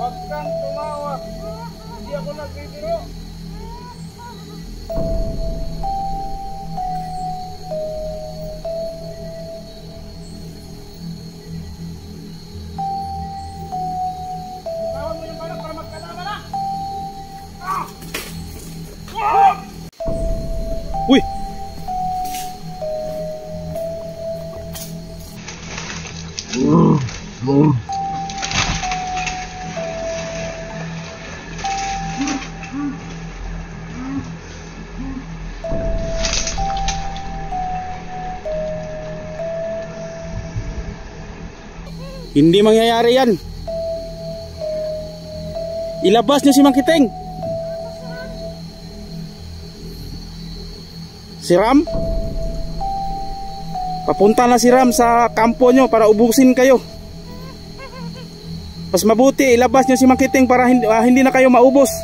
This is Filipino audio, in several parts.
Huwag kang tumawa. Hindi ako nagbibiro. Tawag mo yung banak para magkasama na. Uy! Hindi mangyayari yan. Ilabas niyo si Mang Kiting. Si Ram? Papunta na si Ram sa kampo nyo para ubusin kayo. Mas mabuti ilabas niyo si Mang Kiting para hindi na kayo maubos.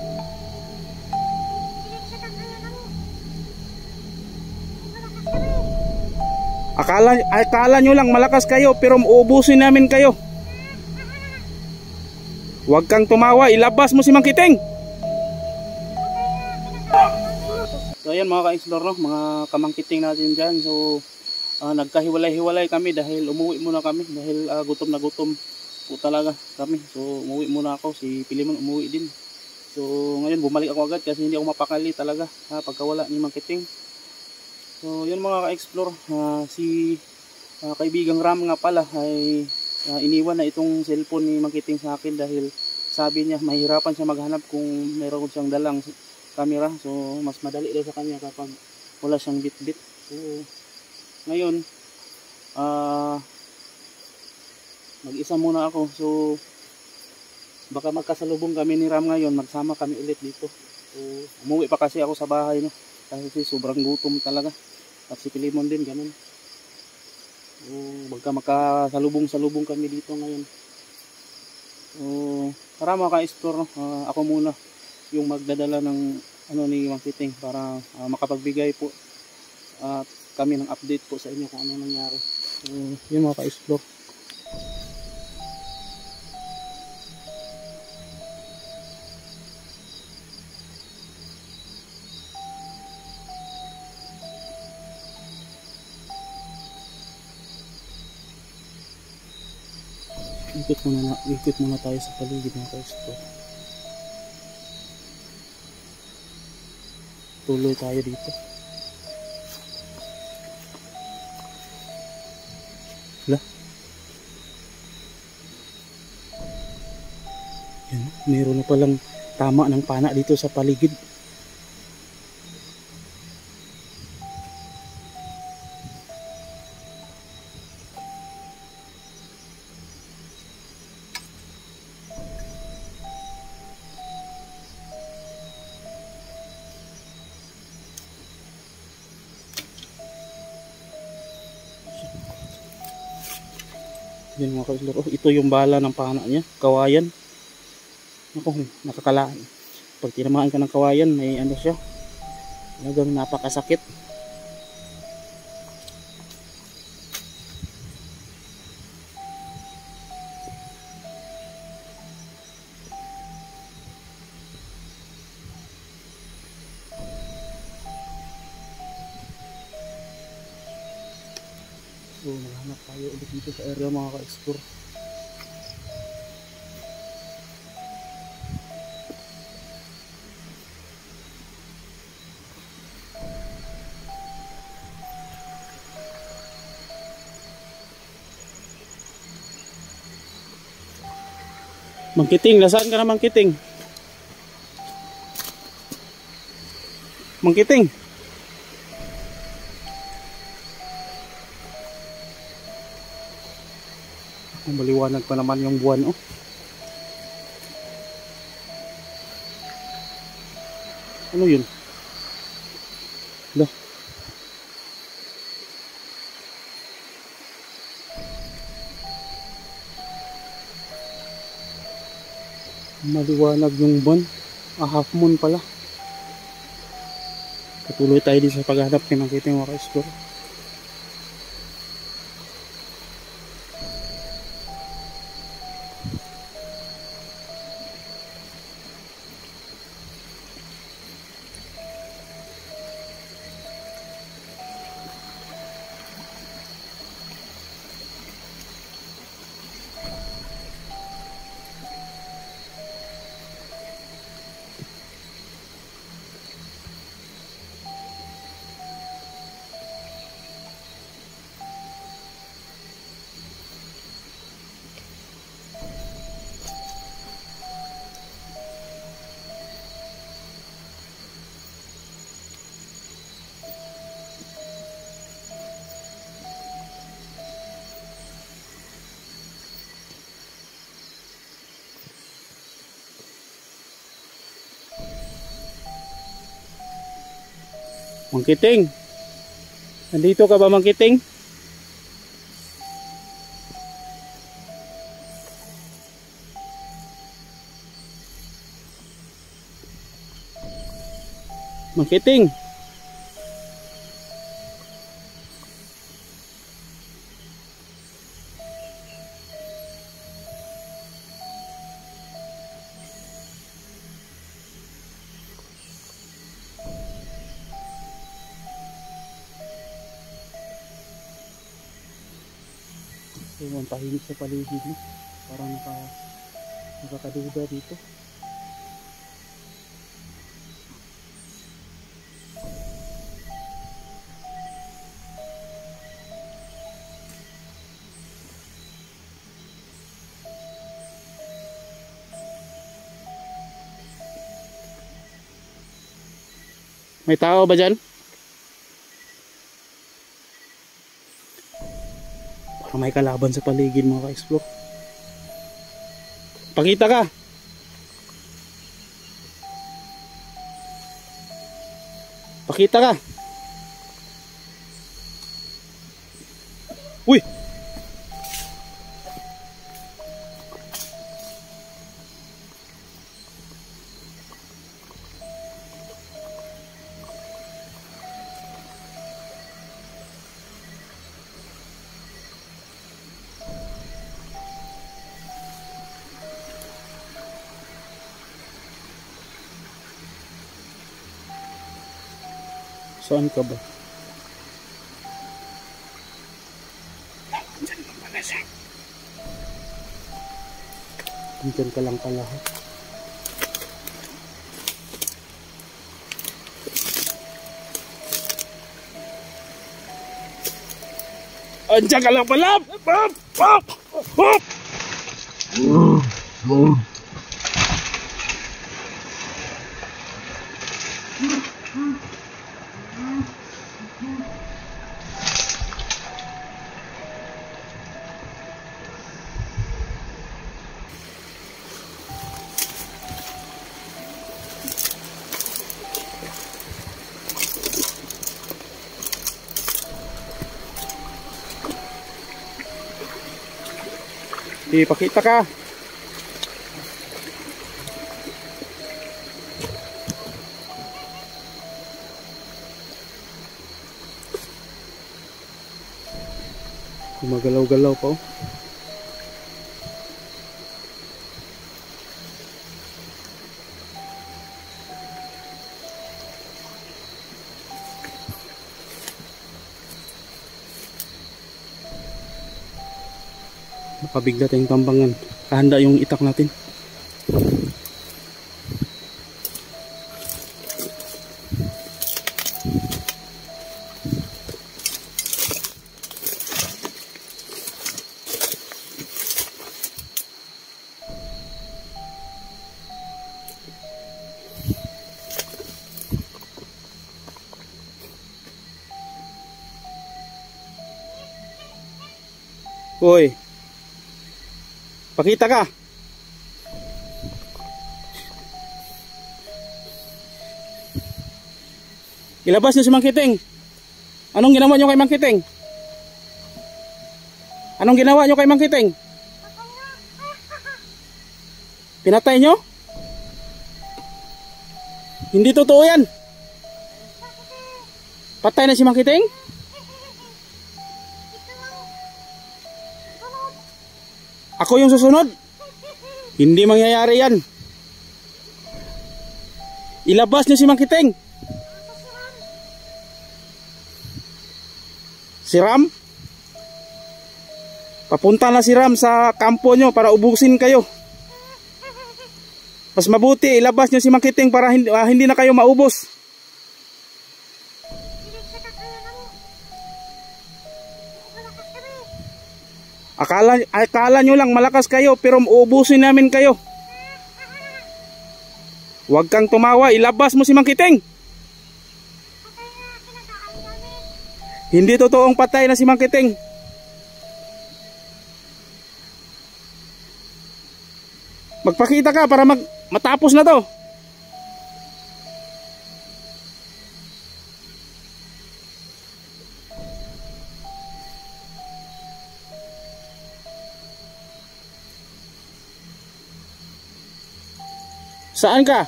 Akala nyo lang malakas kayo pero uubusin namin kayo. Huwag kang tumawa, ilabas mo si Mang Kiting. So ayan mga ka-explore, no? Mga kamangkiting natin dyan. So nagkahiwalay-hiwalay kami dahil umuwi muna kami. Dahil gutom na gutom po talaga kami. So umuwi muna ako, si Pilimon umuwi din. So ngayon bumalik ako agad kasi hindi ako mapakali talaga pagkawala ni Mang Kiting. So yun mga ka-explore, si kaibigang Ram nga pala ay iniwan na itong cellphone ni Mang Kiting sa akin dahil sabi niya mahirapan siya maghanap kung meron siyang dalang camera. So mas madali daw sa kanya kapag wala siyang bit-bit. So ngayon mag-isa muna ako. So baka magkasalubong kami ni Ram ngayon, magsama kami ulit dito. So umuwi pa kasi ako sa bahay, no? Kasi sobrang gutom talaga. At si Pilimon din ganun. So magkasalubong kami dito ngayon. So tara mga ka-explore, no? Ako muna yung magdadala ng ni Mang Kiting para makapagbigay po at kami ng update po sa inyo kung ano nangyari. So yun mga ka-explore. Ikot muna tayo sa paligid mga ka-explore. Tuloy tayo dito. Wala. Yan, meron na palang tama ng pana dito sa paligid. Yan mga ka-explore, ito yung bala ng pana niya, kawayan. Ako, nakakalaan. Pag tinamaan ka ng kawayan, may ano siya, talagang napakasakit. So maghanap tayo ulit dito sa area mga ka-explore. Mang Kiting, nasaan ka na Mang Kiting? Mang Kiting. Maliwanag pa naman yung buwan, oh. Ano yun? Dah. Maliwanag yung buwan. Half moon pala. Patuloy tayo din sa paghanap kay Mang Kiting mga ka-explore. Mangkiting. Nandito ka ba, Mangkiting? Mangkiting. Ang tahimik sa paligid mo. Parang nakakaduda dito. May tao ba dyan? Parang may kalaban sa paligid mga ka-explore. Pakita ka! Pakita ka! Uy! Saan ka ba? Diyan lang pala siya. Diyan ka lang pala. Diyan ka lang pala! Hop! Hop! Hop! Ipakita ka. Gumagalaw-galaw pa oh. Nakabigla tayong tambangan. Kahanda yung itak natin. Hoy, pakita ka. Ilabas niyo si Mangkiting. Anong ginawa niyo kay Mangkiting? Anong ginawa niyo kay Mangkiting? Pinatay niyo? Hindi totoo yan. Patay na si Mangkiting? Ako yung susunod. Hindi mangyayari yan. Ilabas niyo si Mangkiting. Si Ram? Papunta na si Ram sa kampo nyo para ubusin kayo. Mas mabuti ilabas niyo si Mangkiting para hindi na kayo maubos. Akala nyo lang malakas kayo pero uubusin namin kayo. Huwag kang tumawa, ilabas mo si Mangkiting. Hindi totoong patay na si Mangkiting. Magpakita ka para matapos na to. Saan ka?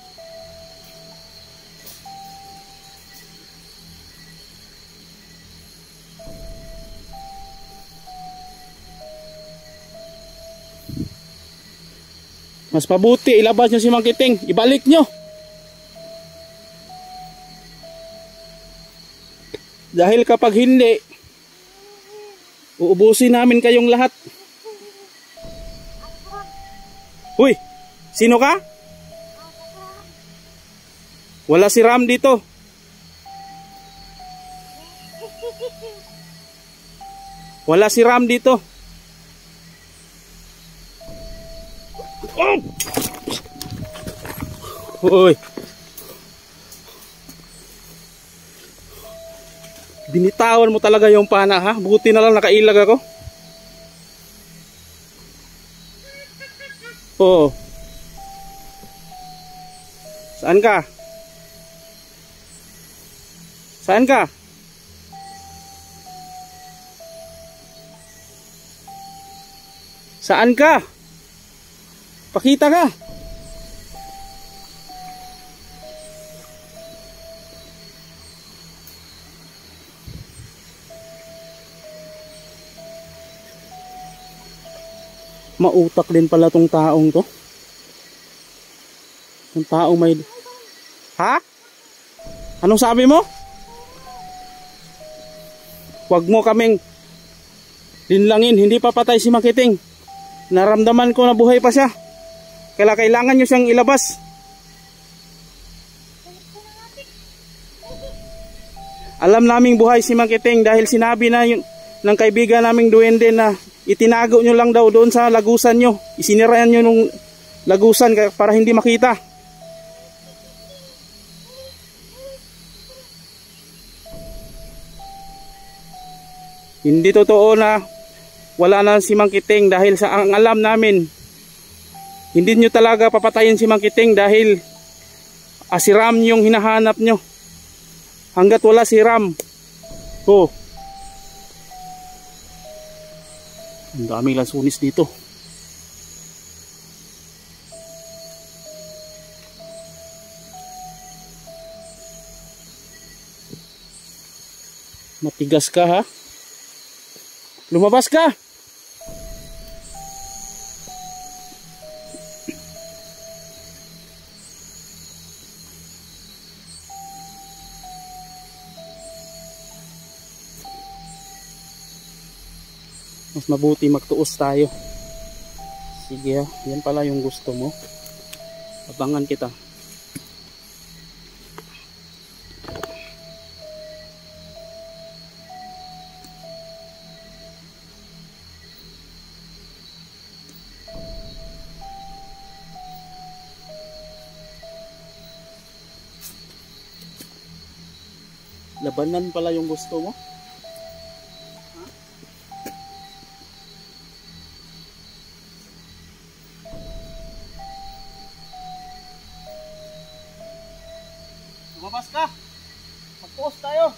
Mas pabuti ilabas nyo si Mang Kiting. Ibalik nyo. Dahil kapag hindi, uubusin namin kayong lahat. Uy, sino ka? Wala si Ram dito. Wala si Ram dito. Uy. Binitawan mo talaga yung pana, ha? Buti na lang nakailag ako. Oo. Saan ka? Saan ka? Saan ka? Pakita ka. Mautak din pala tong taong to. Yung taong may... Ha? Anong sabi mo? Huwag mo kaming linlangin. Hindi pa patay si Mang Kiting. Naramdaman ko na buhay pa siya. Kailangan nyo siyang ilabas. Alam naming buhay si Mang Kiting dahil sinabi na yun ng kaibigan naming duwende na itinago nyo lang daw doon sa lagusan nyo. Isinirayan nyo nung lagusan para hindi makita. Hindi totoo na wala na si Mang Kiting dahil sa ang alam namin, hindi nyo talaga papatayin si Mang Kiting dahil si Ram yung hinahanap nyo. Hanggat wala si Ram. Oh. Ang daming lansunis dito. Matigas ka, ha? Lumabas ka! Mas mabuti magtuos tayo. Sige, ha? Yan pala yung gusto mo. Abangan kita. Labanan pala yung gusto mo. Lumabas ka. Mag-post tayo.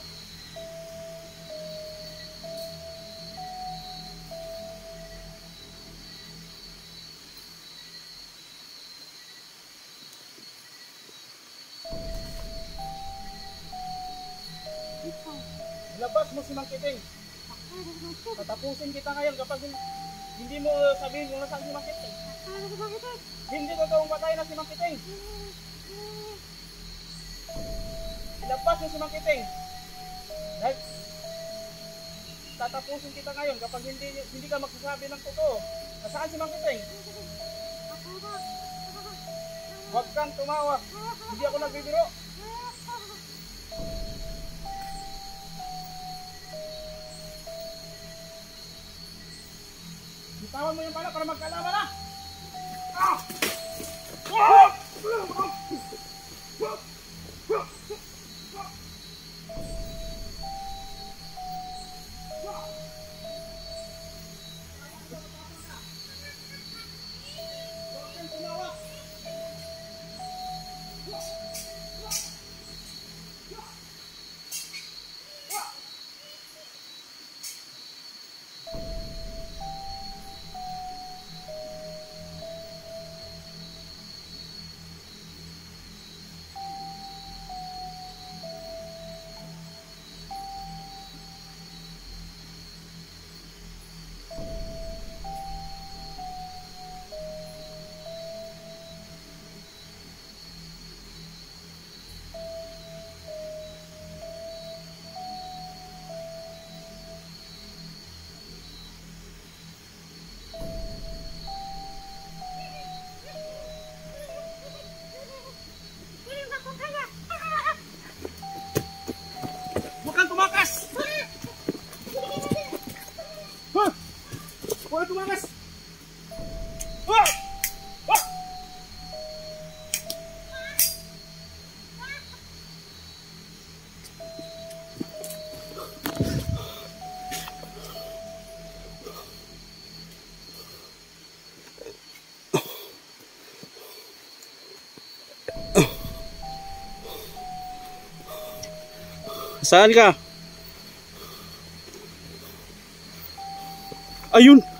Labas mo si Mang Kiting. Tatapusin kita ngayon kapag hindi mo sabihin kung nasaan si Mang Kiting. Hindi totoong patay na si Mang Kiting. Labas mo si Mang Kiting. Dahil tatapusin kita ngayon kapag hindi ka magsasabi ng totoo. Nasaan si Mang Kiting? Huwag kang tumawa. Hindi ako nagbibiro. Bitawan mo yung pala para magkalaman na. Saan ka? Ayun!